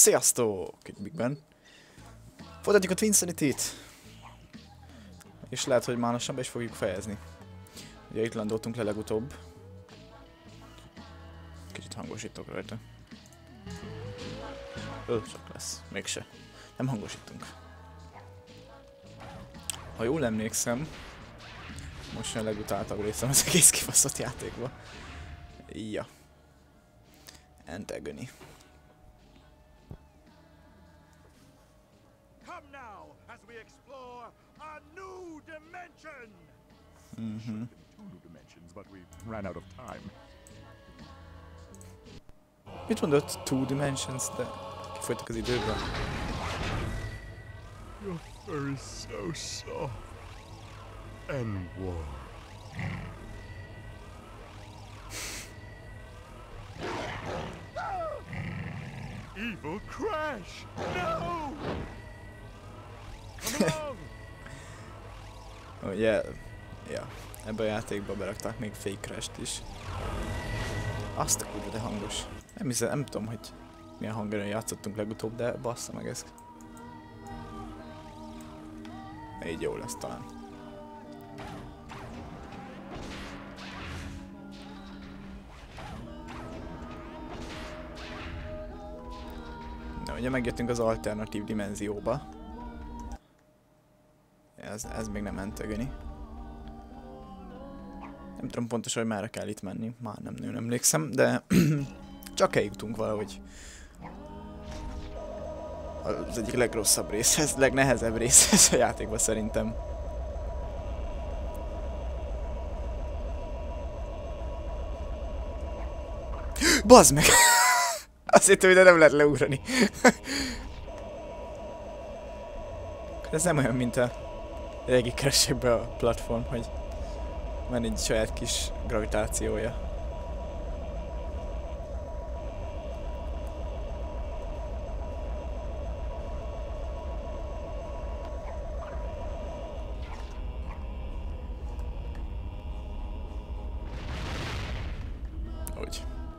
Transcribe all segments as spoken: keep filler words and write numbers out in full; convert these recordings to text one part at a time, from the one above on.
Sziasztok! Egy Bigben. Folytatjuk a Twinsanity-t. És lehet, hogy már lassan be is fogjuk fejezni. Ugye itt landoltunk le legutóbb. Kicsit hangosítok rajta. Ö, csak lesz. Mégse. Nem hangosítunk. Ha jól emlékszem, most a legutáltabb részem az egész kibaszott játékba. Ja. Antagony. Mhm. Mit mondott? Two dimensions, de kifolytak az időből. Your fur is so soft and warm. Evil Crash! No! Come along! Oh, yeah. Ja, ebbe a játékba berakták még Fake Crash-t is. Azt a kurva, de hangos. Nem hiszem, nem tudom, hogy milyen hangerőn játszottunk legutóbb, de bassza meg ez. Így jó lesz talán. De ugye megjöttünk az alternatív dimenzióba. Ez, ez még nem Antagony. Nem tudom pontosan, hogy merre kell itt menni. Már nem nagyon emlékszem, de csak eljutunk valahogy. Az egyik legrosszabb részhez, legnehezebb részhez a játékban szerintem. Bazd meg! Azt hittem, hogy nem lehet leugrani. Ez nem olyan, mint a régi Crash-ekben a platform, hogy van egy saját kis gravitációja. Úgy.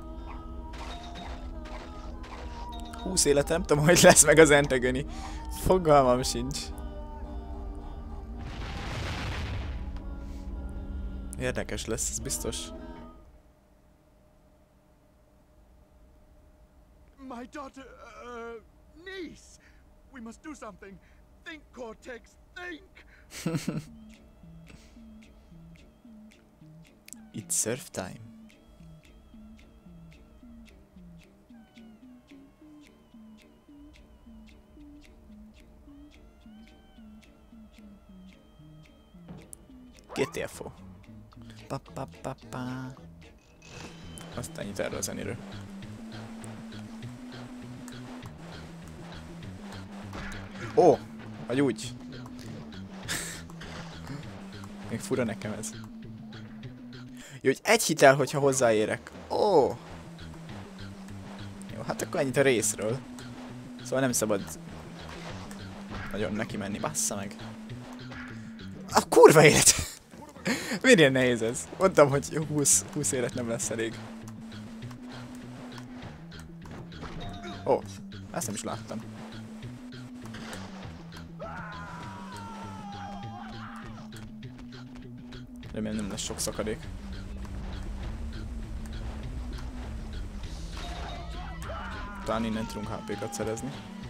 húsz életem, tudom, hogy lesz meg az Antagony. Fogalmam sincs. Érdekes lesz, ez biztos. My daughter, uh, niece. We must do something. Think, Cortex, think. It's surf time. G T F O. Pa, pa, pa, pa. Aztán ennyit erről a zenéről. Ó! Oh, vagy úgy. Még fura nekem ez. Jó, hogy egy hitel, hogyha hozzáérek. Ó! Oh. Jó, hát akkor ennyit a részről. Szóval nem szabad nagyon neki menni, bassza meg. A kurva élet! Miért ilyen nehéz ez? Mondtam, hogy húsz, húsz élet nem lesz elég. Ó, oh, ezt nem is láttam. Remélem nem lesz sok szakadék. Talán innen tudunk há pé-kat szerezni.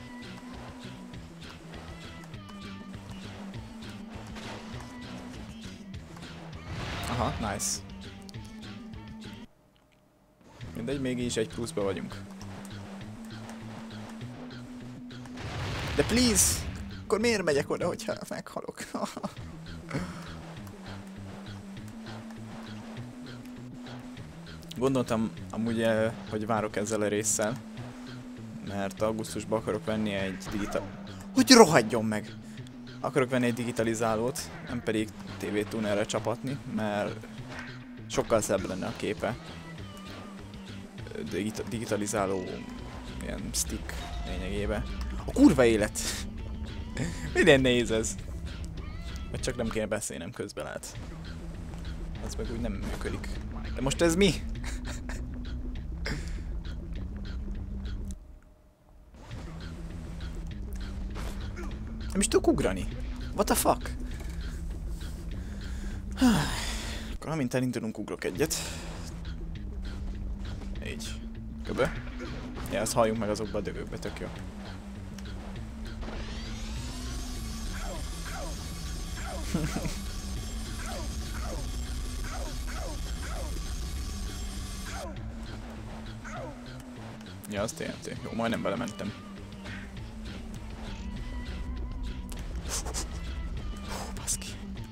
Aha, nice. Mindegy, még így is egy pluszba vagyunk. De please! Akkor miért megyek oda, hogyha meghalok? Gondoltam amúgy, hogy várok ezzel a résszel. Mert augusztusban akarok venni egy digital... Hogy rohadjon meg! Akarok venni egy digitalizálót, nem pedig té vé tunerre csapatni, mert sokkal szebb lenne a képe. Digita digitalizáló ilyen stick lényegében. A kurva élet! Minden nehéz ez. Vagy csak nem kéne beszélnem közben lehet. Az meg úgy nem működik. De most ez mi? Nem is tudok ugrani. What the fuck? Akkor amint elindulunk, ugrok egyet. Így. Köbö. Ja, ezt halljunk meg azokba a dögökbe, tök jó. Ja, az té en té. Jó, majdnem belementem. Hú, baszki.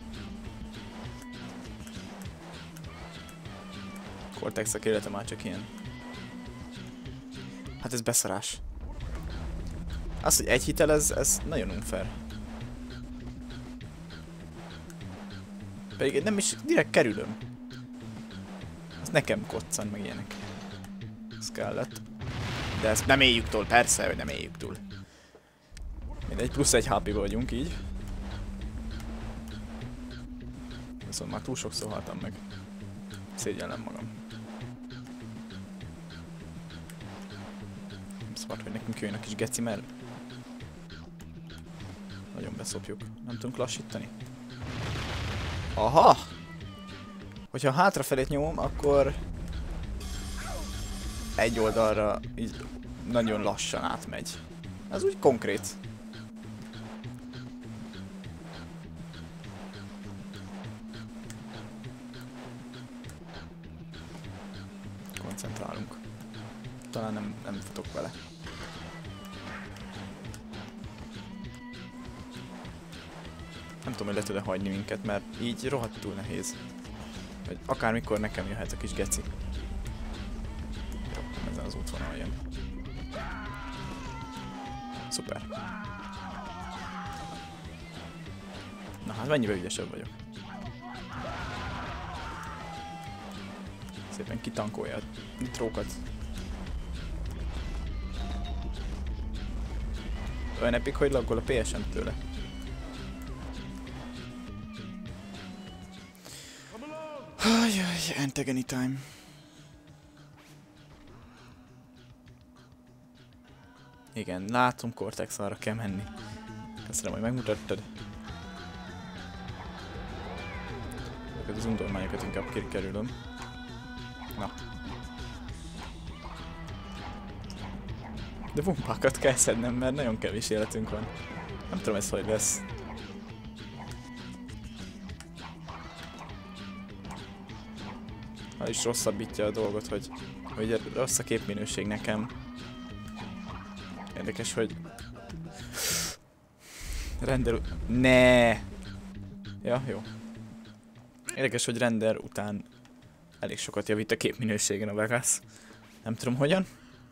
Cortex-ek élete már csak ilyen. Hát ez beszarás. Az, hogy egy hitel, ez, ez nagyon unfair. Pedig nem is direkt kerülöm. Ez nekem koccan, meg ilyenek. Ez kellett. De ezt nem éljük túl, persze, hogy nem éljük túl. Mindegy, plusz egy há pé-ba vagyunk így. Viszont már túl sokszor haltam meg. Szégyellem magam. Szart, hogy nekünk jöjjön a kis geci, mert nagyon beszopjuk. Nem tudunk lassítani. Aha! Hogyha hátrafelét nyomom, akkor egy oldalra így nagyon lassan átmegy. Ez úgy konkrét. Koncentrálunk. Talán nem, nem futok vele. Nem tudom, hogy le tud-e hagyni minket, mert így rohadtul nehéz. Vagy akármikor nekem jöhet a kis geci. Jó, ezen az útvonal jön. Szuper. Na hát mennyivel ügyesebb vagyok. Szépen kitankolja a nitrókat. Olyan epik, hogy laggol a pé es en tőle. Ajaj, Antigone time. Igen, látom, Cortex, arra kell menni. Köszönöm, hogy megmutattad. Ezeket az undormányokat inkább kikerülöm. Na. De pumpákat kell szednem, mert nagyon kevés életünk van. Nem tudom, ez hogy lesz. Ha is rosszabbítja a dolgot, hogy, hogy rossz a képminőség nekem. Érdekes, hogy... Render... Ne. Ja, jó. Érdekes, hogy render után elég sokat javít a képminőségen a Vegas. Nem tudom hogyan.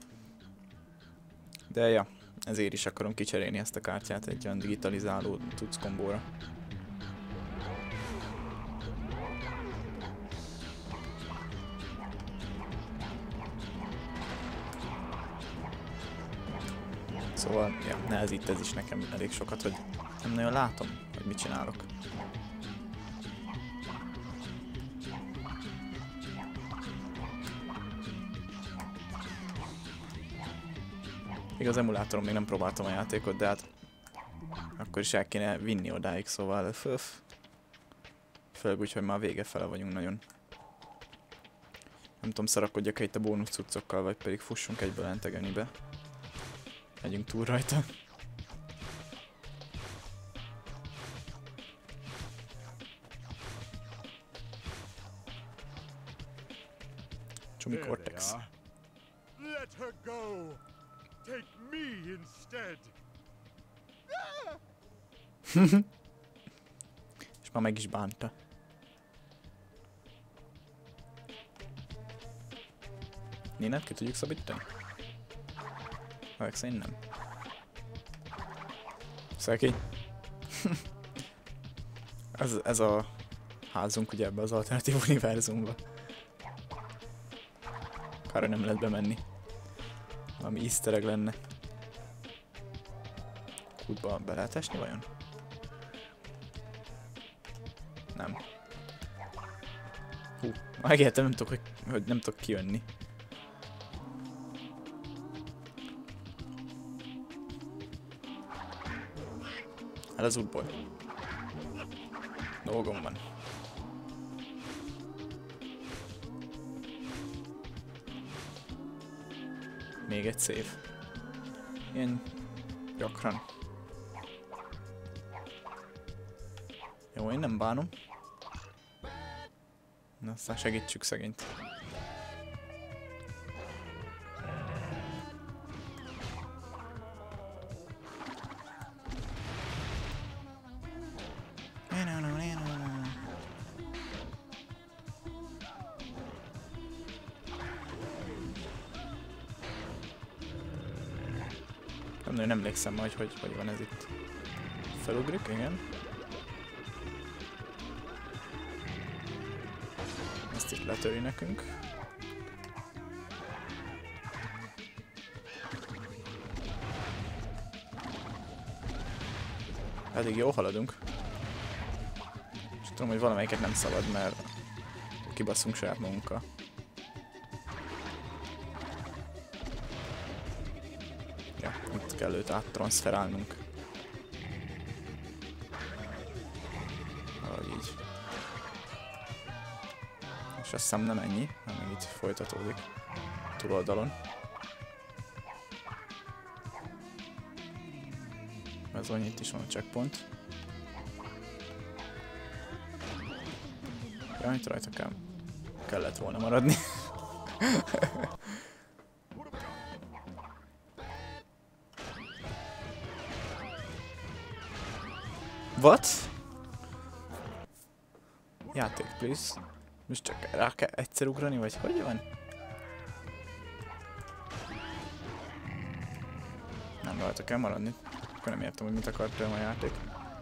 De ja, ezért is akarom kicserélni ezt a kártyát egy olyan digitalizáló tudsz kombóra. Szóval, ja, nehezít ez is nekem elég sokat, hogy nem nagyon látom, hogy mit csinálok. Igaz, emulátoron még nem próbáltam a játékot, de hát akkor is el kéne vinni odáig, szóval föf. Főleg úgy, hogy már vége fele vagyunk nagyon. Nem tudom, szarakodjak-e itt a bónusz cuccokkal, vagy pedig fussunk egyből Antigone-be. Megyünk túl rajta. Csumi Cortex. Let her go. Take me instead. És már meg is bánta. Nénát ki tudjuk szabítani? Ezek szerint nem. Szeki. ez, ez a házunk ugye ebbe az alternatív univerzumba. Arra nem lehet bemenni. Valami easter egg lenne. Kútba be lehet esni vajon? Nem. Hú, megértem, nem tudok, hogy, hogy nem tudok kijönni. El az útból. Dolgom van. Még egy szép. Ilyen gyakran. Jó, én nem bánom. Na, aztán segítsük szegényt. Nem, nem emlékszem majd, hogy hogy van ez itt. Felugrik, igen. Ezt is letöri nekünk. Eddig jól haladunk. És tudom, hogy valamelyiket nem szabad, mert kibasszunk saját magunkkal. Ja, itt kell őt áttranszferálnunk. Valahogy így. És azt hiszem nem ennyi, hanem így folytatódik túloldalon. Ez van, itt is van a checkpoint. Ja, itt rajta kell, kellett volna maradni. What? Játék, please. Most csak rá kell egyszer ugrani, vagy hogy van? Nem rajta kell maradni. Akkor nem értem, hogy mit akart tőlem a játék.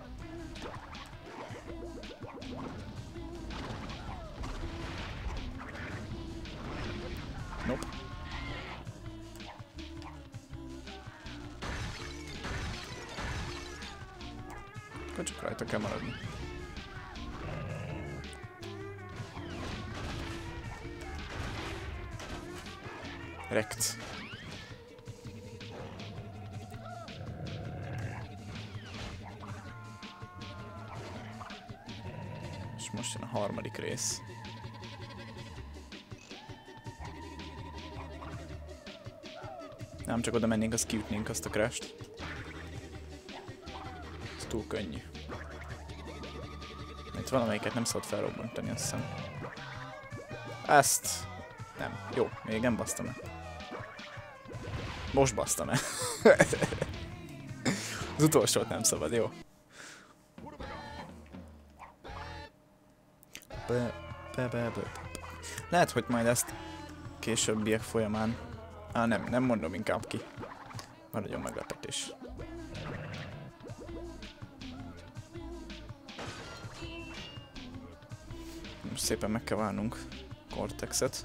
Nope. Akkor csak rajta kell maradni. Rekt. És most jön a harmadik rész. Nem csak oda mennénk, azt kiütnénk azt a crasht. Ez túl könnyű. Itt valamelyiket nem szabad felrobbantani, azt hiszem. Ezt... Nem. Jó, még nem basztam el. Most basztam el. Az utolsót nem szabad, jó. Be, be, be, be. Lehet, hogy majd ezt későbbiek folyamán... Á, nem, nem mondom inkább ki. Maradjon meglepetés. Most szépen meg kell válnunk Cortexet.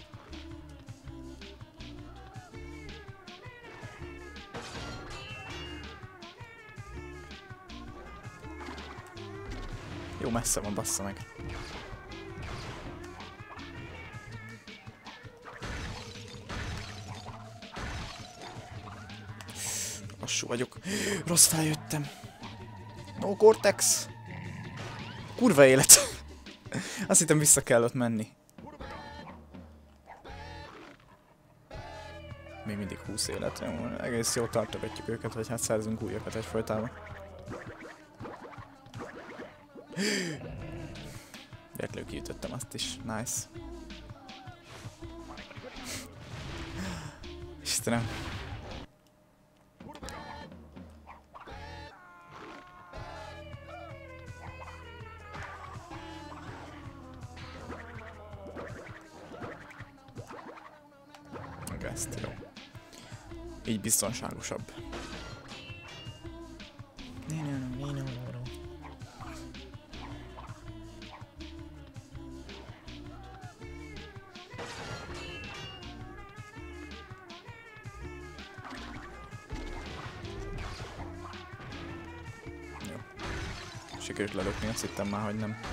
Jó messze van, bassza meg. Lassú vagyok. Rossz feljöttem. No Cortex. Kurva élet. Azt hittem vissza kell ott menni. Még mindig húsz élet. Jó, egész jól tartogatjuk őket, vagy hát szerzünk újakat egyfolytában. Véletlenül kiütöttem azt is. Nice. Istenem. Meg ezt, jó. Így biztonságosabb. Sikerült lelökni, azt hittem már, hogy nem.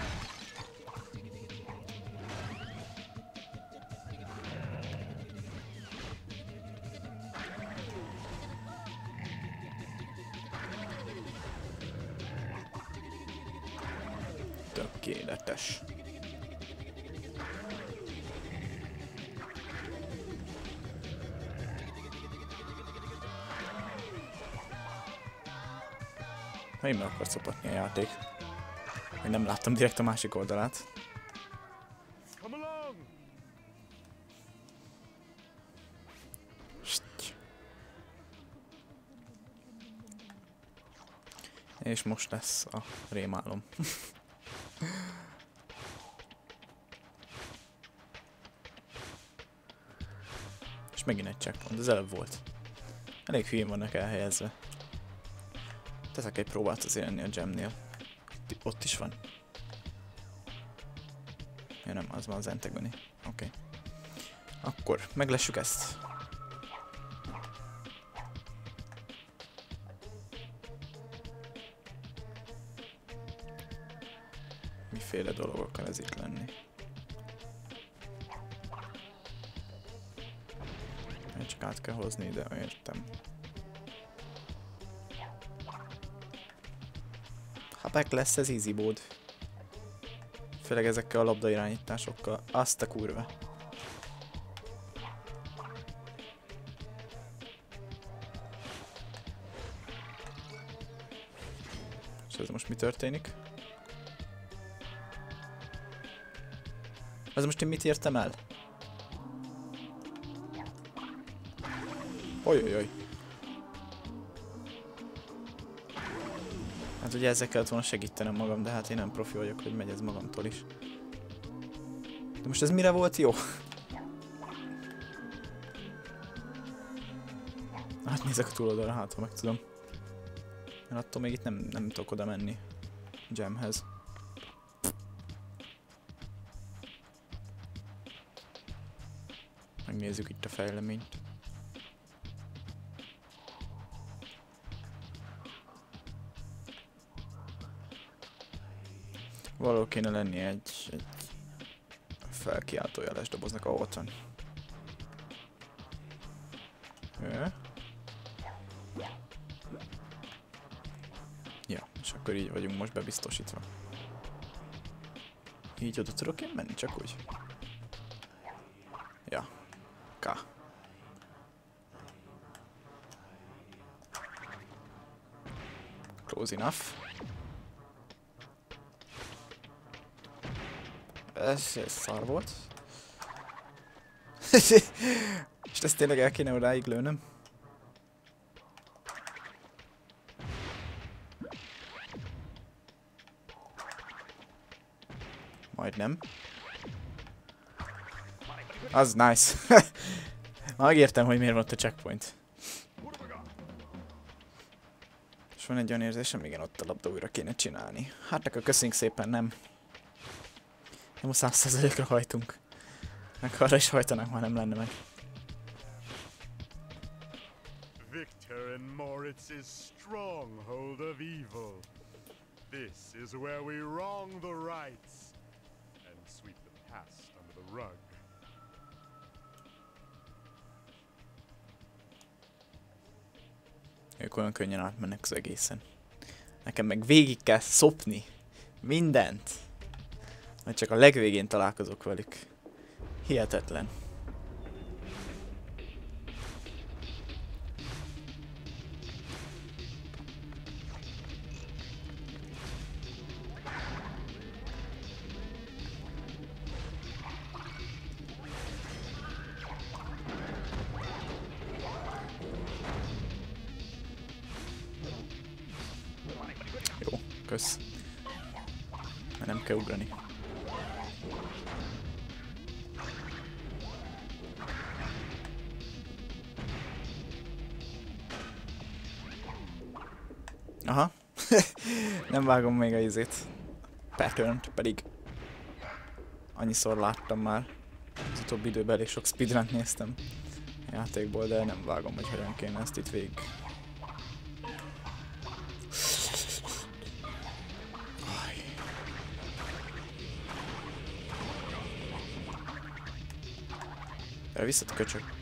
Tökéletes. Megint meg akar szopatni a játék. Még nem láttam direkt a másik oldalát. És most lesz a rémálom. És megint egy checkpoint, az előbb volt. Elég hülyén vannak elhelyezve. Teszek egy próbát azért enni a gemnél. Ott is van. Ja nem, az van az Antigone. Oké. Okay. Akkor meglessük ezt. Miféle dolgok kell ez itt lenni? Csak át kell hozni, de értem. Habek lesz ez easy mód. Főleg ezekkel a labdairányításokkal. Azt a kurva. És ez most mi történik? Ez most én mit értem el? Ojojoj. Hát ugye ezzel kellett volna segítenem magam, de hát én nem profi vagyok, hogy megy ez magamtól is. De most ez mire volt jó? Hát nézek a túloldalra, hát ha meg tudom. Mert attól még itt nem, nem tudok oda menni gemhez. Megnézzük itt a fejleményt. Valahol kéne lenni egy, egy felkiáltó jeles doboznak, ahol ott van. Ja. Ja, és akkor így vagyunk most bebiztosítva. Így oda tudok én menni, csak úgy. Ja. K. Close enough. Ez, ez szar volt. És ezt tényleg el kéne odáig lőnöm. Majdnem. Az nice. Megértem, hogy miért volt a checkpoint. És van egy olyan érzésem, igen, ott a labda újra kéne csinálni. Hát akkor köszönjük szépen, nem. Nem a száz százalékra hajtunk. Meg arra is hajtanak, már nem lenne meg. Victor and Moritz's stronghold of evil. This is where we wrong the rights and sweep the past under the rug. Ők olyan könnyen átmennek az egészen. Nekem meg végig kell szopni mindent. Majd csak a legvégén találkozok velük. Hihetetlen. Jó, kösz. Mert nem kell ugrani. Aha. Nem vágom még a izét. Pattern-t, pedig annyiszor láttam már. Az utóbbi időben elég sok speedrunt néztem a játékból, de nem vágom, hogy hogyan kéne ezt itt végig. Elviszed a köcsög.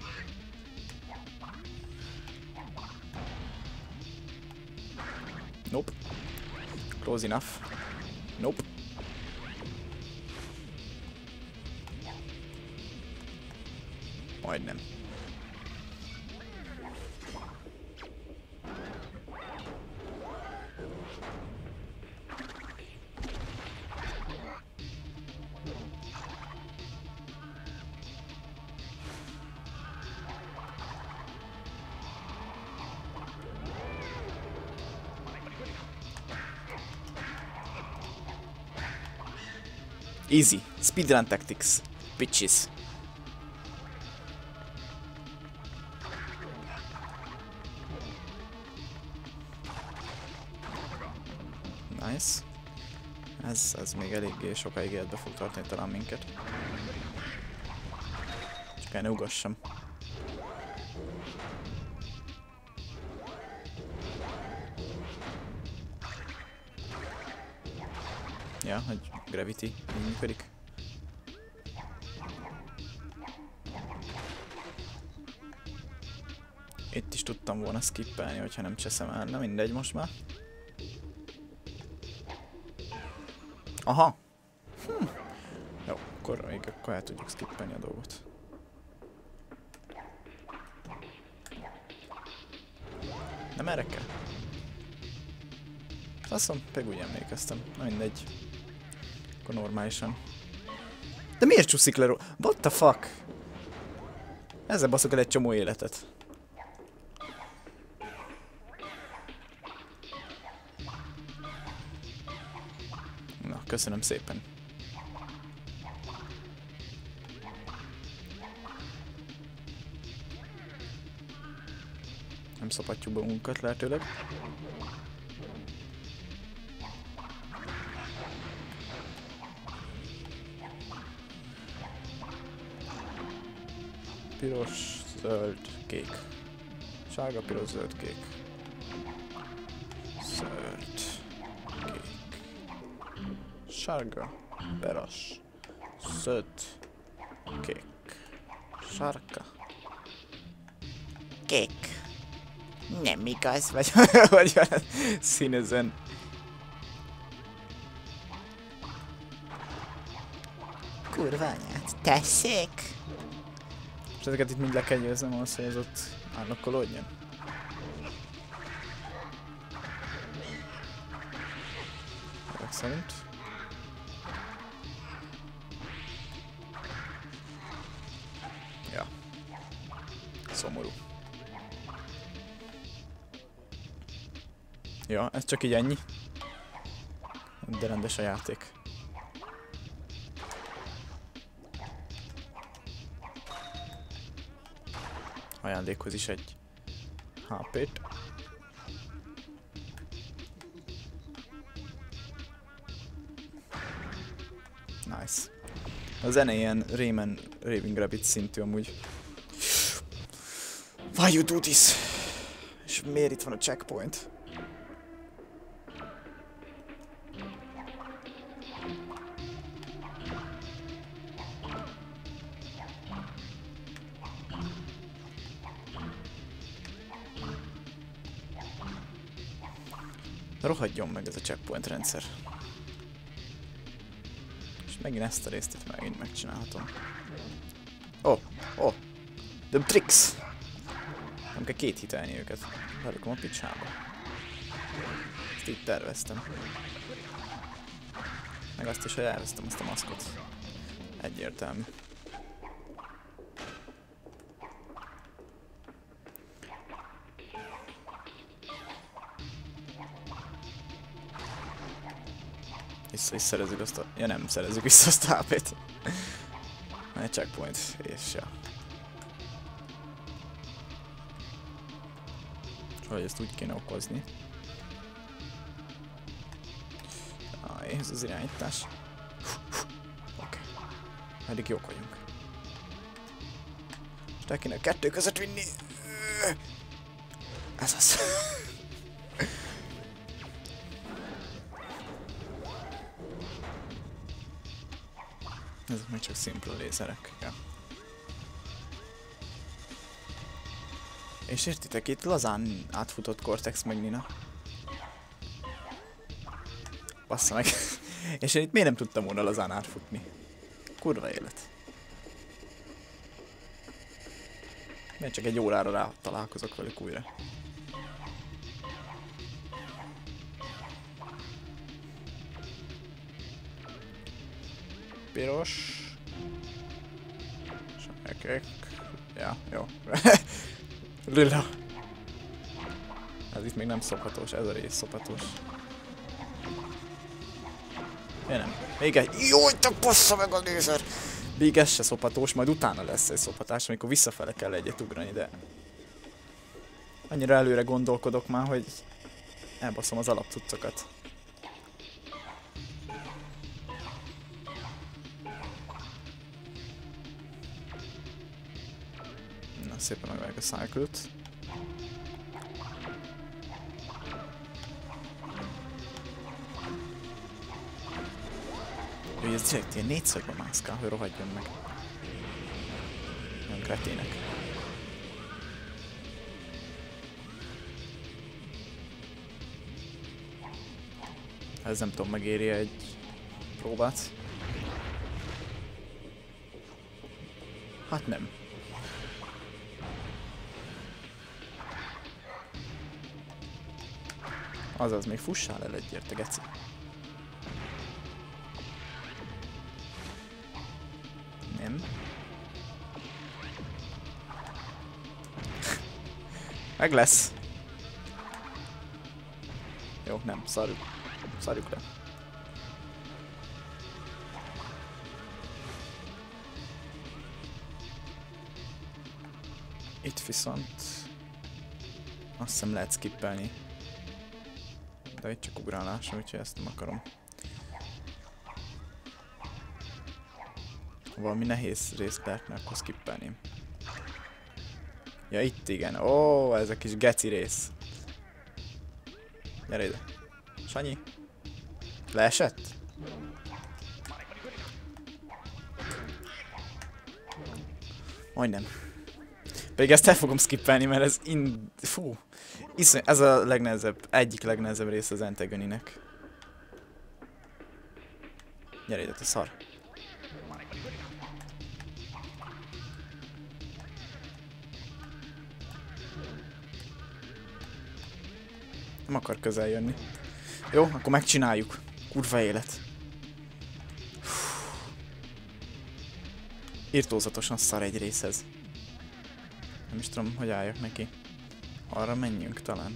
Nope. Close enough. Nope. Majdnem. Easy. Speedrun tactics. Bitches. Nice. Ez, ez még eléggé sokáig életbe fog tartani talán minket. Csak el ne ugassam. Ja, hogy Gravity így működik. Itt is tudtam volna skippelni, hogyha nem cseszem el. Na mindegy most már. Aha! Hm. Jó, akkor még akkor el tudjuk skippelni a dolgot. Nem erre kell? Azt hiszem, meg úgy emlékeztem. Na mindegy. Akkor normálisan. De miért csúszik le róla? What the fuck? Ezzel baszok el egy csomó életet. Na, köszönöm szépen. Nem szopatjuk be munkat lehetőleg. Piros, zöld, kék. Sárga, piros, zöld, kék. Zöld, kék. Sárga, piros, zöld, kék. Sárga. Kék. Nem igaz, vagy hogy van színezően. Kurva anyát, tessék! És ezeket itt mind le kell győznem ahhoz, hogy ez ott állokkolódjon. Ezek szerint. Ja. Szomorú. Ja, ez csak így ennyi. De rendes a játék. Ajándékhoz is egy há pét. Nice. A zene ilyen Rayman Raving Rabbit szintű amúgy. Why you do this? És miért itt van a checkpoint? Rohadjon meg ez a checkpoint rendszer. És megint ezt a részt itt megint megcsinálhatom. Oh, oh. The tricks! Nem kell két hitelni őket. Várjukom a picsába. Ezt így terveztem. Meg azt is, hogy elvesztem azt a maszkot. Egyértelmű. Vissza is szerezzük azt a... Ja nem, szerezzük vissza azt a há pét. Egy checkpoint, és ja. Hogy ezt úgy kéne okozni. Aj, ez az irányítás. Oké. Okay. Eddig jók vagyunk. Most el kéne a kettő között vinni. Ez az. Ezek még csak szimpla lézerek. Ja. És értitek, itt lazán átfutott Cortex meg Nina. Bassza meg. És én itt miért nem tudtam volna lazán átfutni? Kurva élet. Én csak egy órára rá találkozok velük újra. Piros. Sárkek. Ja, jó. Lila. Ez itt még nem szophatós, ez a rész szophatós. Én nem. Még egy. Jaj, te bassza meg a lézer! Még ez se szophatós, majd utána lesz egy szophatás, amikor visszafele kell egyet ugrani, de... Annyira előre gondolkodok már, hogy elbaszom az alapcuccokat. Na, szépen megvárjuk a cycle-t. Ő ez direkt ilyen négyszögbe mászkál, hogy rohadjon meg. Olyan kretének. Ez nem tudom, megéri egy próbát. Hát nem. Azaz, még fussál el egyért, te geci. Nem. Meg lesz. Jó, nem, szarjuk. Szarjuk le. Itt viszont azt hiszem lehet skippelni. De itt csak ugrálás, úgyhogy ezt nem akarom. Ha valami nehéz részt lehetne, akkor skippelném. Ja, itt igen. Ó, ez a kis geci rész. Gyere ide. Sanyi. Leesett? Majdnem. Pedig ezt el fogom skippelni, mert ez in... Fú. Iszony... Ez a legnehezebb, egyik legnehezebb rész az Antigoninek. Gyere ide, te szar. Nem akar közel jönni. Jó, akkor megcsináljuk. Kurva élet. Irtózatosan szar egy részhez. Nem is tudom, hogy álljak neki. Arra menjünk talán.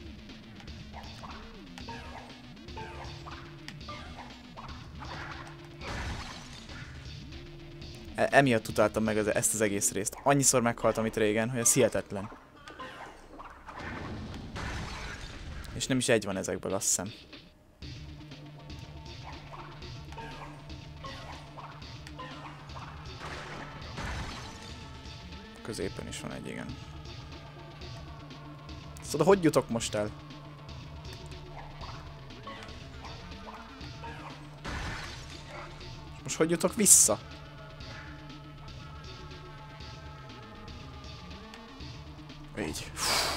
E emiatt utáltam meg az, ezt az egész részt. Annyiszor meghaltam itt régen, hogy ez hihetetlen. És nem is egy van ezekből, azt hiszem. Középen is van egy, igen. Szóval hogy jutok most el? Most hogy jutok vissza? Így.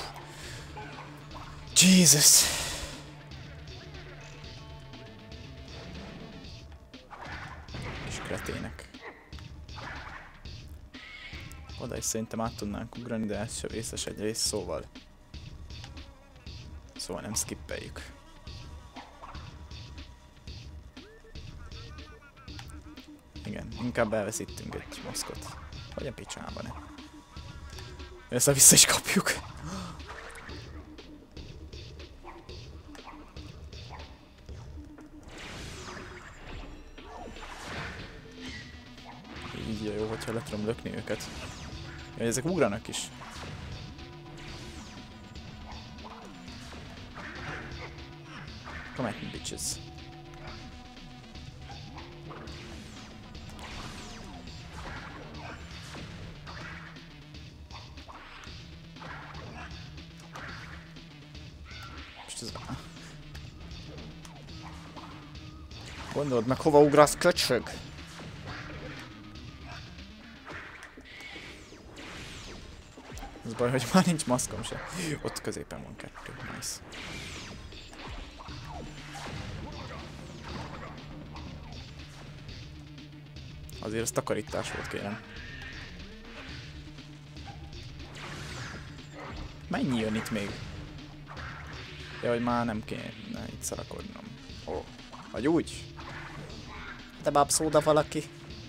Jesus! Kis kretének. Oda is szerintem át tudnánk ugrani, de ez sem vészes egy rész, szóval. Szóval nem skippeljük. Igen, inkább elveszítünk egy maszkot. Vagy a picsába, ne. Ezt vissza is kapjuk. Így jó, hogyha le tudom lökni őket. Ja, ezek ugranak is. Come at me, bitches. Most ez... Gondold meg, hova ugrasz, köcsög? Az baj, hogy már nincs maszkom se. Ott középen van kettő. Nice. Azért ez takarítás volt, kérem. Mennyi jön itt még? Jaj, már nem kéne itt szarakodnom. Ó, oh. Vagy úgy? Te babszóda valaki.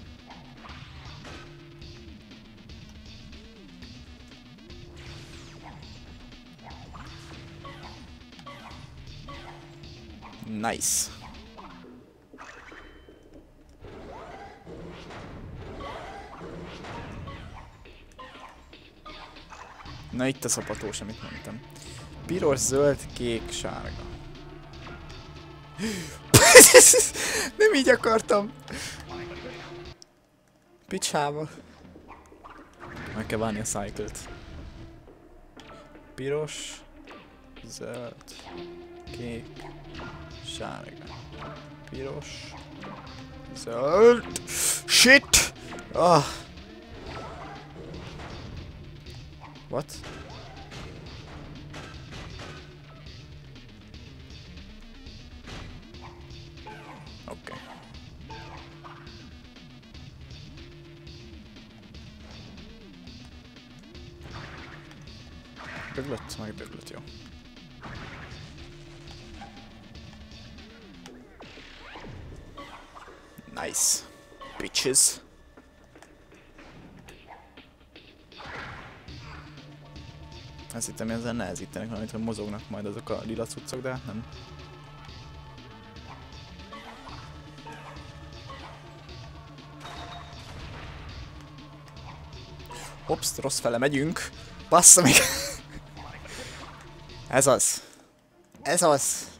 Nice. Na itt a szapatós, amit mondtam. Piros, zöld, kék, sárga. Nem így akartam. Picsába. Meg kell várni a cycle-t. Piros, zöld, kék, sárga. Piros, zöld. Shit! Ah. What? Oké. Okay. Döglött, meg döglött, jó. Nice. Bitches. Azt hittem, hogy ezzel nehezítenek valamit, hogy mozognak majd azok a lila cuccok, de nem. Hops, rossz fele megyünk. Bassza még! Ez az. Ez az.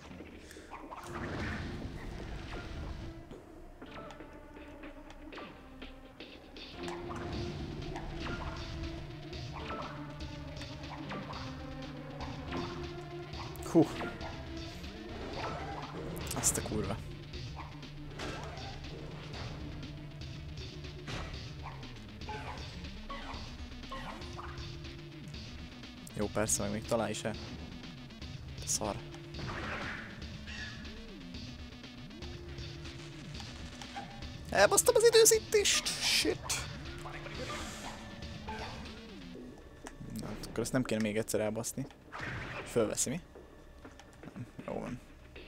Hú. Azt a kurva. Jó, persze, meg még találj se. Szar. Elbasztam az időzítést! Shit! Na, akkor ezt nem kéne még egyszer elbaszni. Fölveszi, mi? Nem. Jó van.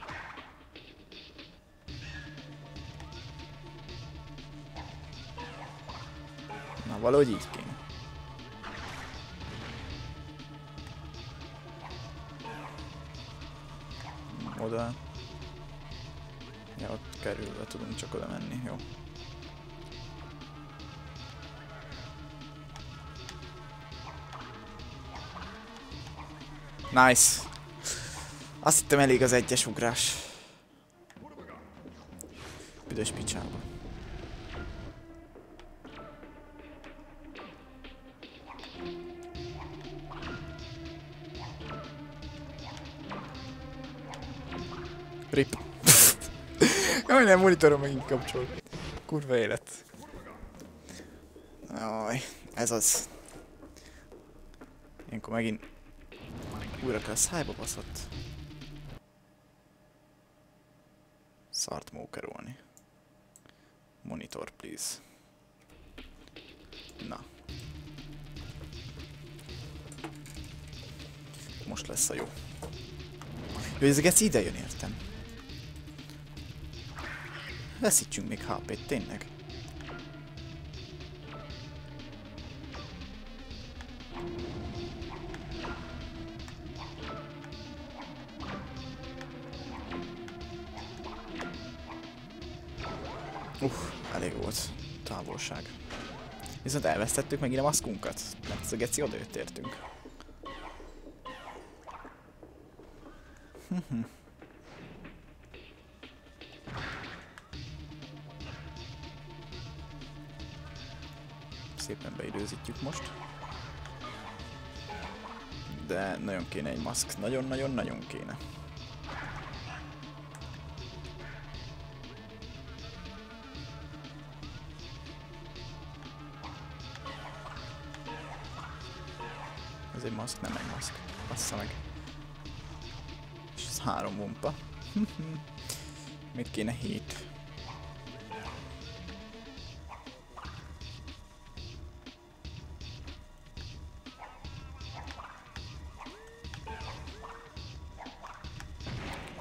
Na, valahogy így kéne. Oda. Ja, ott kerülve tudunk csak oda menni, jó. Nice. Azt hittem elég az egyes ugrás. Büdös picsába. Rip. Jaj, nem, monitorom megint kapcsol. Kurva élet. Jaj, ez az. Ilyenkor megint újra kell szájba baszott. Szart mókerolni. Monitor, please. Na. Most lesz a jó. Jó, ez a geci ide jön, értem. Veszítsünk még há pét, tényleg. Uff, elég volt távolság. Viszont elvesztettük megint a maszkunkat, mert ez a geci odajött értünk. Szépen beidőzítjük most. De nagyon kéne egy maszk, nagyon-nagyon-nagyon kéne. Ez egy maszk, nem egy maszk. Bassza meg. És ez három bomba. Mit kéne hét?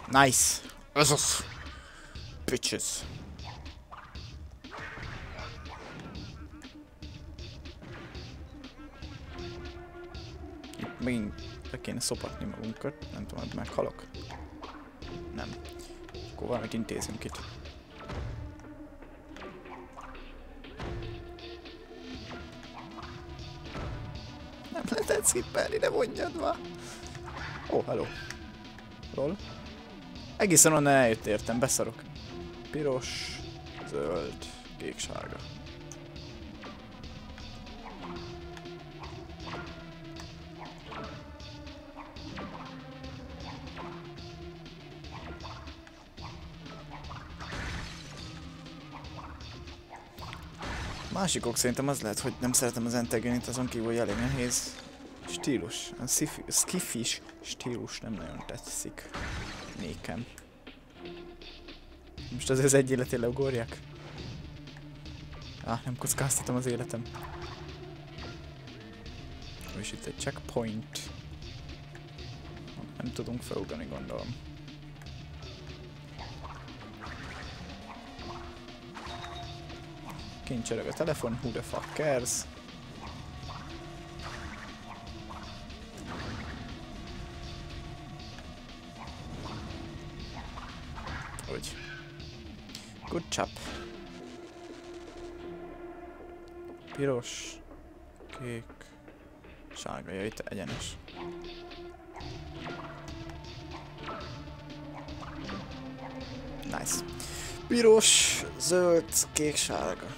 Nice. Ez az. Bitches. Itt megint le kéne szopatni magunkat. Nem tudom, hogy meghalok. Nem. Akkor valamit intézünk itt. Nem lehetett skippelni, de mondjad már. Ó, oh, hello. Lol. Egészen onnan eljött értem, beszarok. Piros, zöld, kék, sárga. Másikok szerintem az lehet, hogy nem szeretem az antagonit, azon kívül, hogy elég nehéz. Stílus. A skiffis stílus nem nagyon tetszik nékem. Most azért az egy életét leugorják? Ah, nem kockáztatom az életem. És itt egy checkpoint. Nem tudunk felugrani, gondolom. Kincsereg a telefon, who the fuck cares? Úgy. Good job. Piros, kék, sárga, jaj, itt egyenes. Nice. Piros, zöld, kék, sárga.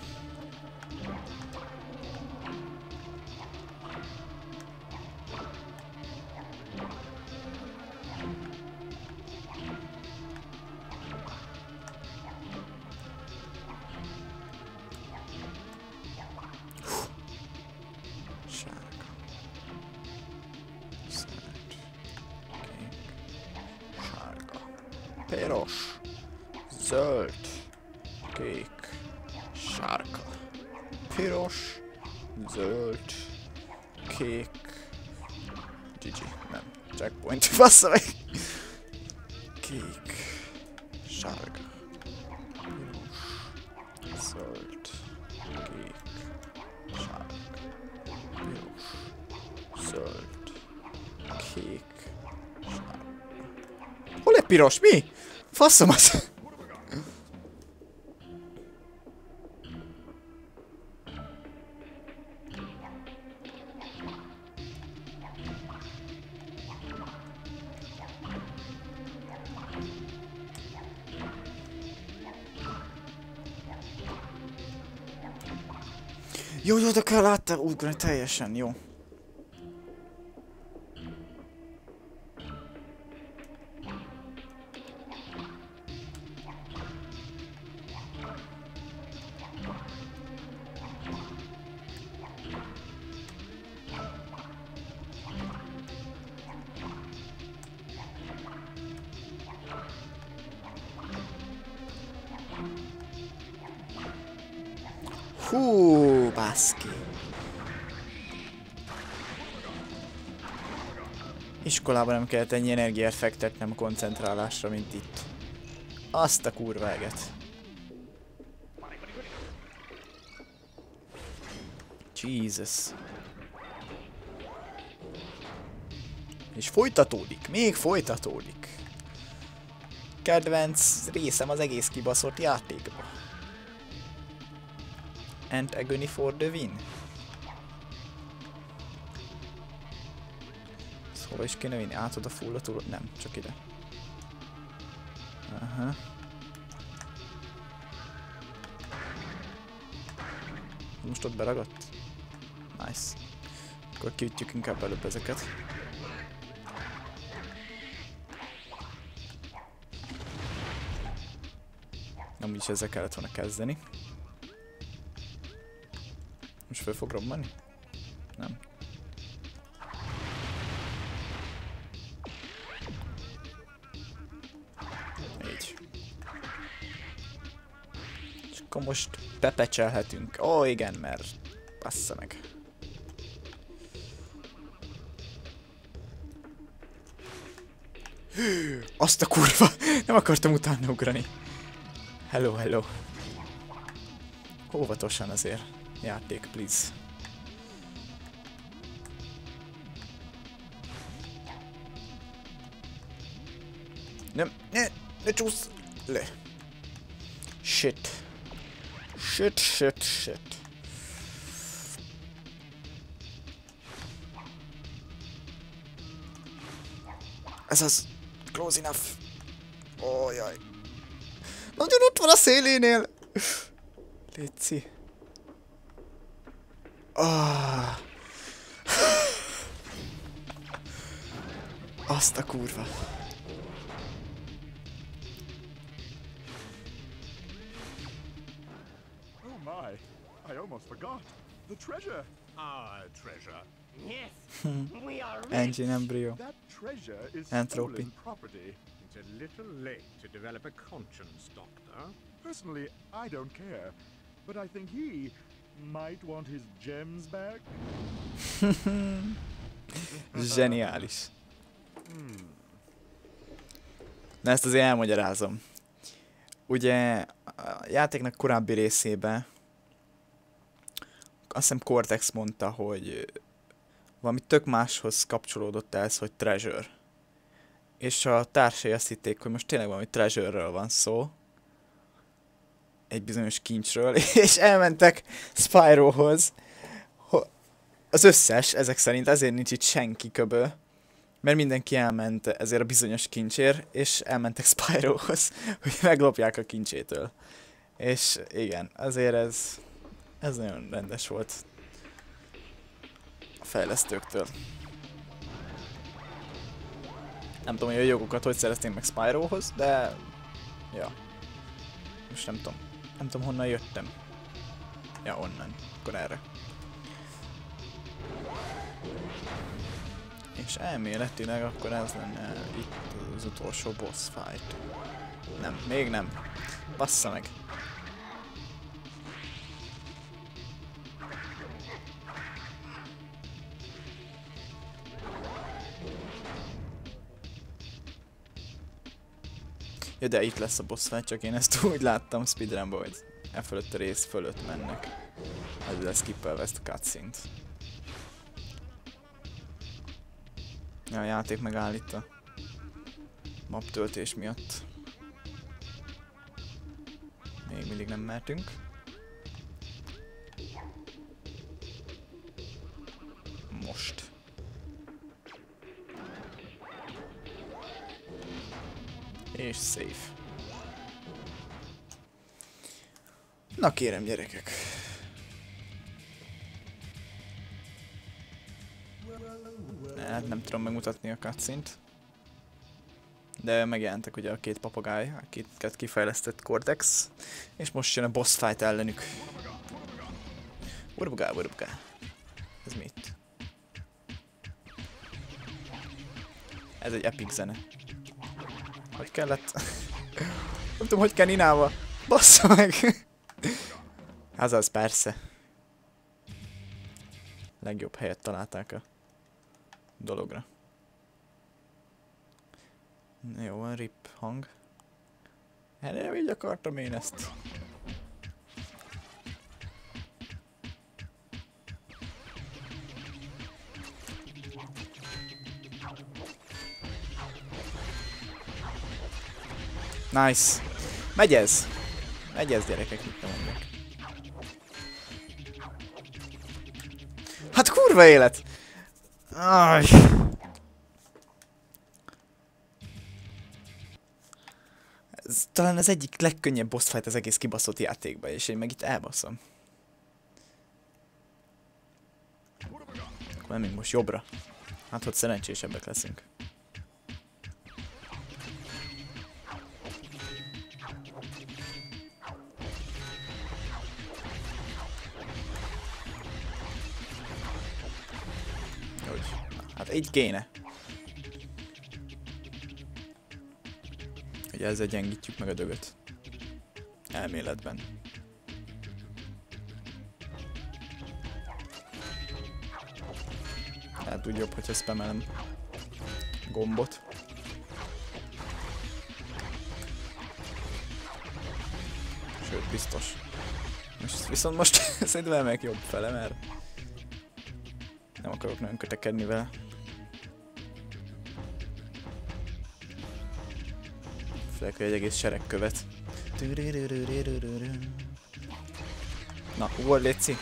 Piros, zöld, kék, sárga. Piros, zöld, kék. gé gé, nem. Checkpoint, bassza meg! Kék, sárga. Piros, zöld, kék, sárga. Piros, zöld, kék, sárga. Hol egy piros? Mi? Faszom az! Jó, jó, de kell láttál ugrani teljesen, jó. Hú, baszki. Iskolában nem kellett ennyi energiát fektetnem a koncentrálásra, mint itt. Azt a kurva eget. Jesus. És folytatódik, még folytatódik. Kedvenc részem az egész kibaszott játékban. And agony for the win. Szóval is kéne vinni át oda full a túl... Nem, csak ide. Aha. Most ott beragadt? Nice. Akkor kiütjük inkább előbb ezeket. Nem is ezzel kellett volna kezdeni. Most fel fog robbanni? Nem. Így. És akkor most bepecselhetünk. Ó, oh, igen, mert bassza meg. Azt a kurva! Nem akartam utána ugrani. Hello, hello. Óvatosan azért. Játék, please. Nem, ne, ne csúsz le. Shit. Shit, shit, shit. Ez az. Close enough. Ó, jaj. Nagyon ott van a szélénél. Léci. Ah. Azt a kurva. Oh my, I almost forgot. The treasure. Our treasure. Yes, we are rich. Engine embryo. That treasure is Entropy. stolen property. It's a little late to develop a conscience, Doctor. Personally, I don't care. But I think he might want his gems back. Zseniális. Na ezt azért elmagyarázom. Ugye a játéknak korábbi részében azt hiszem Cortex mondta, hogy valami tök máshoz kapcsolódott ez, hogy treasure. És a társai azt hitték, hogy most tényleg valami treasure-ről van szó. Egy bizonyos kincsről, és elmentek Spyrohoz. Az összes, ezek szerint ezért nincs itt senki köbö. Mert mindenki elment ezért a bizonyos kincsért, és elmentek Spyrohoz, hogy meglopják a kincsétől. És igen, azért ez, ez nagyon rendes volt a fejlesztőktől. Nem tudom, hogy a jogokat hogy szerezték meg Spyrohoz, de... Ja. Most nem tudom. Nem tudom, honnan jöttem. Ja, onnan. Akkor erre. És elméletileg akkor ez lenne itt az utolsó boss fight. Nem, még nem. Bassza meg. Ja, de itt lesz a boss fight, csak én ezt úgy láttam speedrunban, hogy e fölött a rész fölött mennek. Ezzel skippelve ezt a cutscene-t. Ja, a játék megállít a map töltés miatt. Még mindig nem mertünk. Most. És safe. Na kérem gyerekek. Hát nem tudom megmutatni a cutscene-t. De megjelentek ugye a két papagáj, akiket kifejlesztett Cortex. És most jön a boss fight ellenük. Urbugá, urbugá. Ez mi itt? Ez egy epic zene. Hogy kellett? Nem tudom, hogy kell Ninával. Bassza meg! Azaz, persze. Legjobb helyet találták a dologra. Jó, van rip hang. Hát nem így akartam én ezt. Nice. Megy ez. Megy ez, gyerekek, mit nem mondjak. Hát kurva élet! Aj. Ez talán az egyik legkönnyebb boss fight az egész kibaszott játékban, és én meg itt elbaszom. Akkor menjünk most jobbra. Hát, hogy szerencsésebbek leszünk. Hát így kéne. Ugye ezzel gyengítjük meg a dögöt. Elméletben. Hát úgy jobb, hogyha spamelem gombot. Sőt, biztos. Most, viszont most szerintem elmegyek jobb fele, mert nem akarok nagyon kötekedni vele. Főleg, hogy egy egész sereg követ. Na, ugorj, létszi!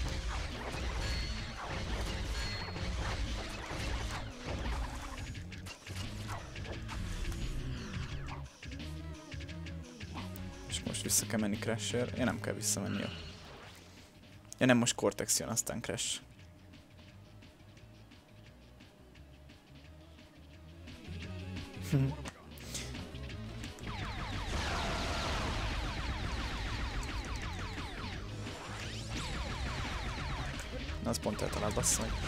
És most vissza kell menni Crasher. Ja, nem kell visszamenni, jó. Ja, nem, most Cortex jön, aztán Crash. Na, az pont eltalált, bassza meg.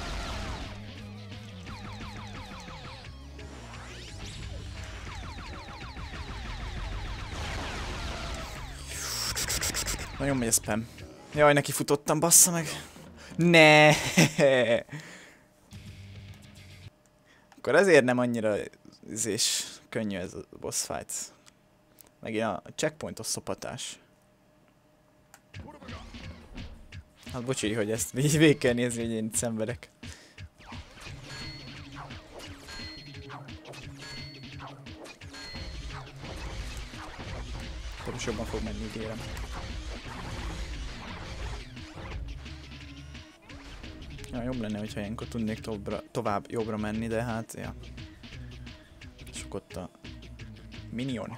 Nagyon megy a spam. Jaj, neki futottam, bassza meg. Ne. Akkor ezért nem annyira és könnyű ez a boss fight. Megint a checkpointos szopatás. Hát bocsi, hogy ezt így végig kell nézni, hogy én itt szenvedek. Akkor jobban fog menni, ígérem. Ja, jobb lenne, hogyha ilyenkor tudnék továbbra, tovább jobbra menni, de hát, ja. Sok ott a minion.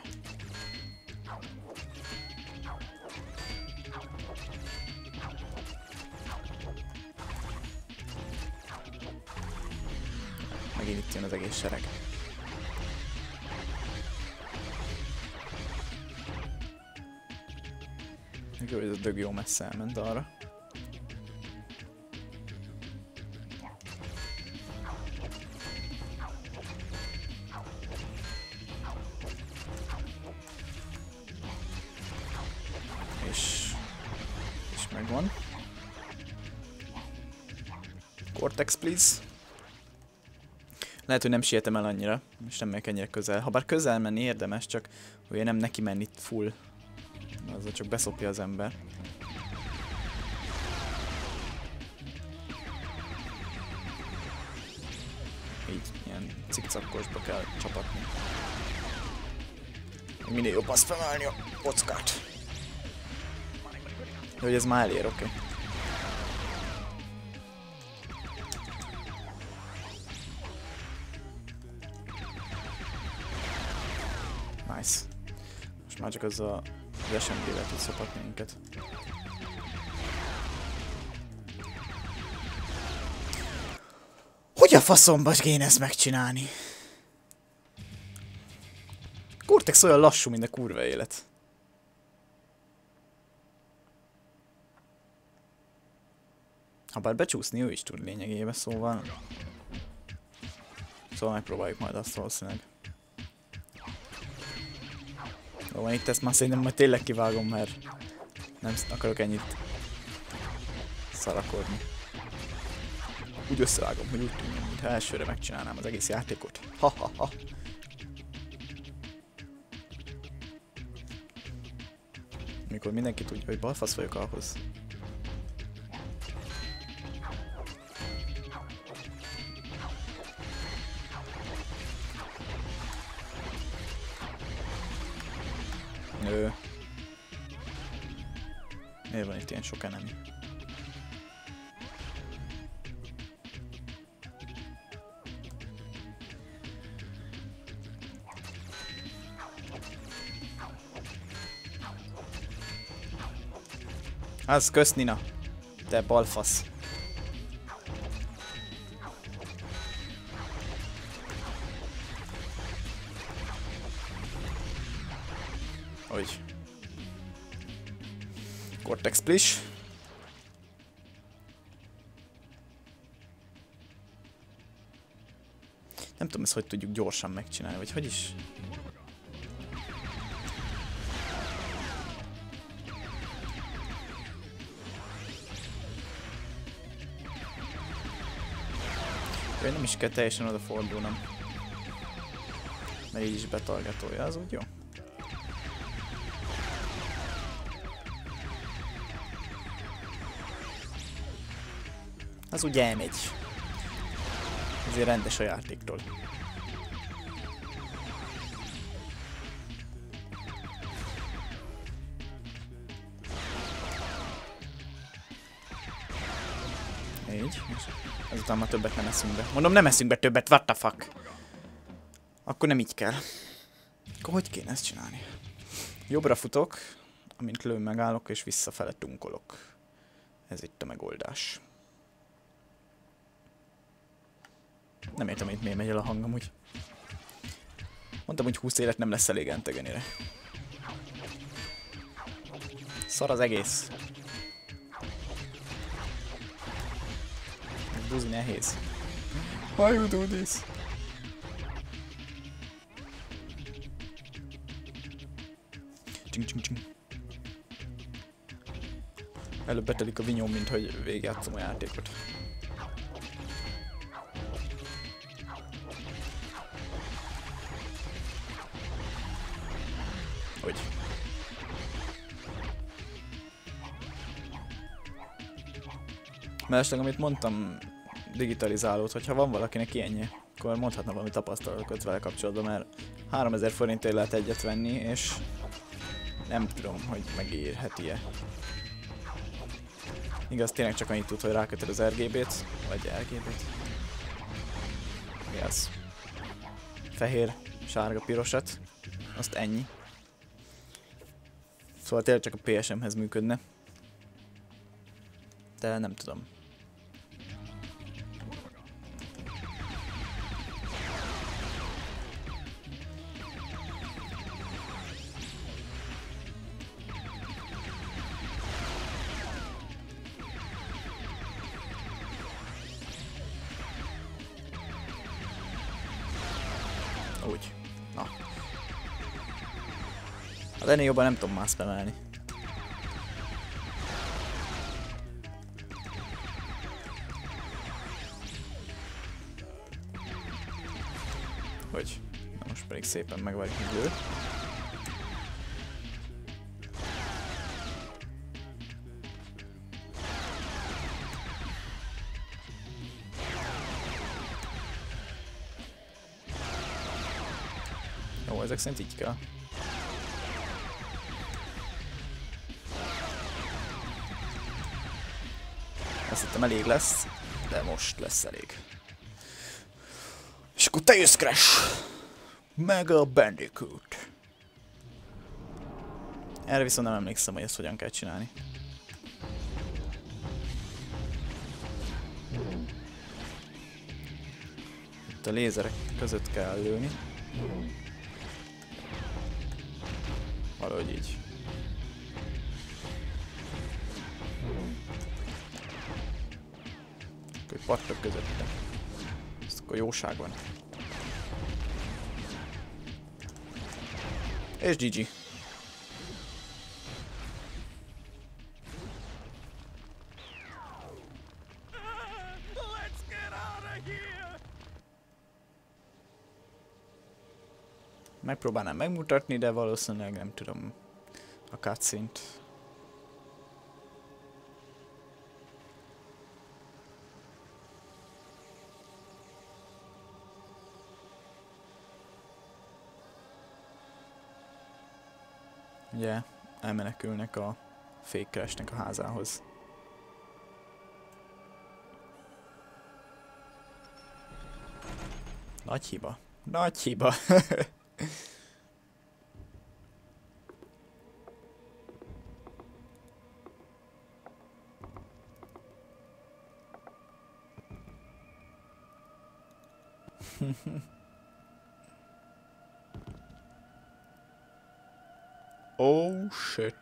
Megint itt jön az egész sereg. Jó, hogy ez a dög jó messze elment arra. És... és megvan. Cortex, please. Lehet, hogy nem sietem el annyira, és nem megyek ennyire közel. Habár közel menni érdemes, csak ugye nem neki menni full. Azzal csak beszopja az ember. Így, ilyen cikcakkosba kell csapatni. Minél jobb azt felállni a kockát. Jó, hogy ez már elér, oké. Okay. Nice. Most már csak az a es em gé-vel tud szopatni minket. Hogy a faszomba kéne ezt megcsinálni? Cortex olyan lassú, mint a kurva élet. Habár becsúszni ő is tud lényegében, szóval... Szóval megpróbáljuk majd azt valószínűleg. Jó, van itt ezt már szerintem majd tényleg kivágom, mert nem akarok ennyit szarakodni. Úgy összevágom, hogy úgy tűnjön, mintha elsőre megcsinálnám az egész játékot. Ha-ha-ha. Mikor mindenki tudja, hogy balfasz vagyok ahhoz. Ő. Miért van itt ilyen sok enemi? Az kösz, Nina. Te balfasz. Hogy. Cortex, please. Nem tudom, ezt hogy tudjuk gyorsan megcsinálni, vagy hogy is? Én nem is kell teljesen odafordulnom. Mert így is betalgatolja, az úgy jó. az ugye elmegy. Ezért rendes a játéktól. Így. Ezután már többet nem eszünk be. Mondom, nem eszünk be többet, what the fuck? Akkor nem így kell. Akkor hogy kéne ezt csinálni? Jobbra futok, amint lőm megállok, és visszafele tunkolok. Ez itt a megoldás. Nem értem, hogy miért megy el a hangom, úgy. Mondtam, hogy húsz élet nem lesz elég entegenére. Szar az egész. Buzi nehéz. Why you do this? Csing, csing, csing. Előbb betelik a vinyóm, mint hogy végigjátszom a játékot. Hogy? Mellesleg, amit mondtam, digitalizálót, hogyha van valakinek ilyenje, akkor mondhatna valami tapasztalatokat vele kapcsolatban, mert háromezer forintért lehet egyet venni, és nem tudom, hogy megérheti-e. Igaz, tényleg csak annyit tud, hogy rákötöd az er gé bét, vagy er gé bét. Mi az? Fehér, sárga, pirosat. Azt ennyi. Szóval tényleg csak a pé es em-hez működne. De nem tudom. Úgy. Na. Hát ennél jobban nem tudom már spamelni. Hogy? Na most pedig szépen megvárjuk, hogy lő. Jó, ezek szerint így kell. Azt hittem elég lesz, de most lesz elég. És akkor te jössz, Crash! Meg a Bandicoot. Erre viszont nem emlékszem, hogy ezt hogyan kell csinálni. Itt a lézerek között kell lőni. Valahogy így. Akkor egy pattok közötte. Ez akkor jóság van. És gé gé. Megpróbálnám megmutatni, de valószínűleg nem tudom a cutscene-t. Ugye, elmenekülnek a Fake Crashnek a házához. Nagy hiba. Nagy hiba. Oh shit.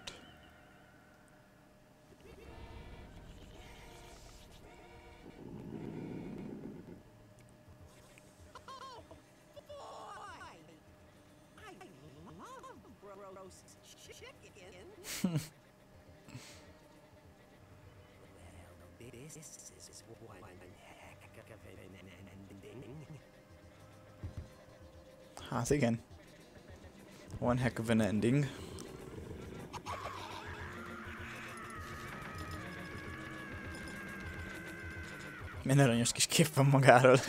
Hát igen. One heck of an ending. Milyen aranyos kis kép van magáról.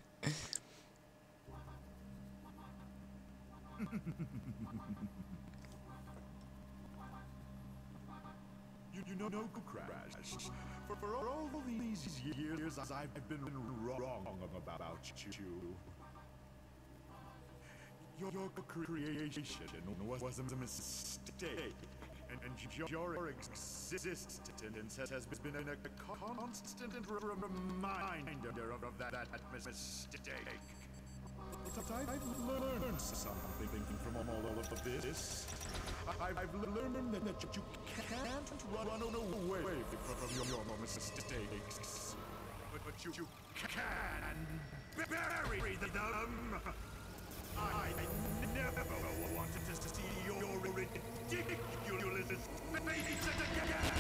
You, you know, no crash. For, for all of these years, I've been wrong about you. Your, your creation wasn't a mistake, and, and your existence has been a constant reminder of that, that mistake. But I've learned something from all of this. I've learned that you can't run away from your mistakes, but you can bury them. I never wanted to see your ridiculous face again.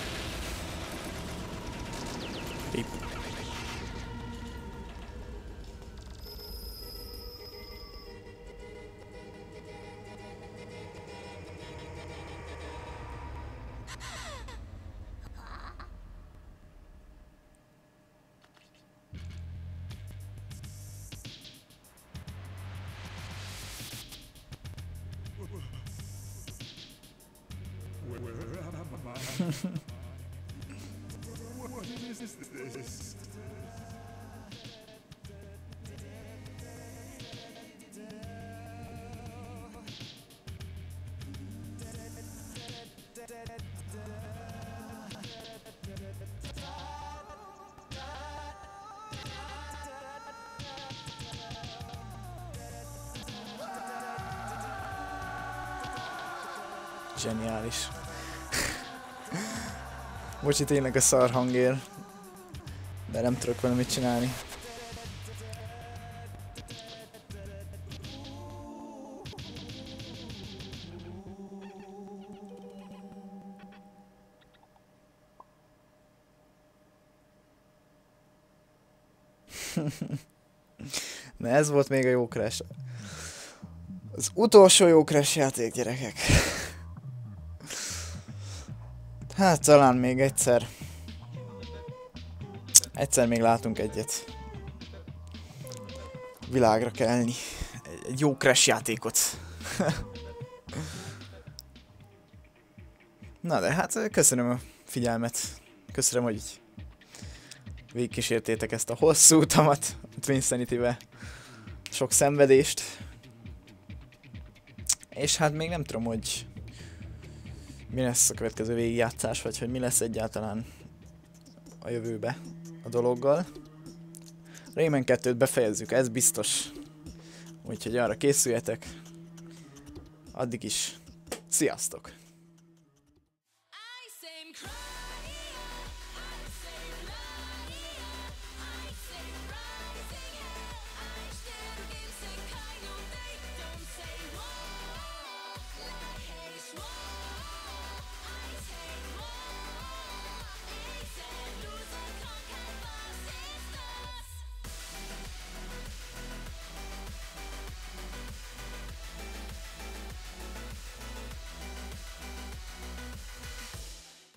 Beep. Where am I? What is this? Zseniális. Bocsi, tényleg a szar hangér, de nem tudok vele mit csinálni. Na ez volt még a jó Crash. Az utolsó jó Crash játék, gyerekek. Hát talán még egyszer. Egyszer még látunk egyet. Világra kelni. Egy jó Crash játékot. Na de hát köszönöm a figyelmet. Köszönöm, hogy végigkísértétek ezt a hosszú utamat Twinsanity-be. Sok szenvedést. És hát még nem tudom, hogy mi lesz a következő végigjátszás, vagy hogy mi lesz egyáltalán a jövőbe a dologgal. Rayman kettőt befejezzük, ez biztos. Úgyhogy arra készüljetek. Addig is. Sziasztok! I say cry.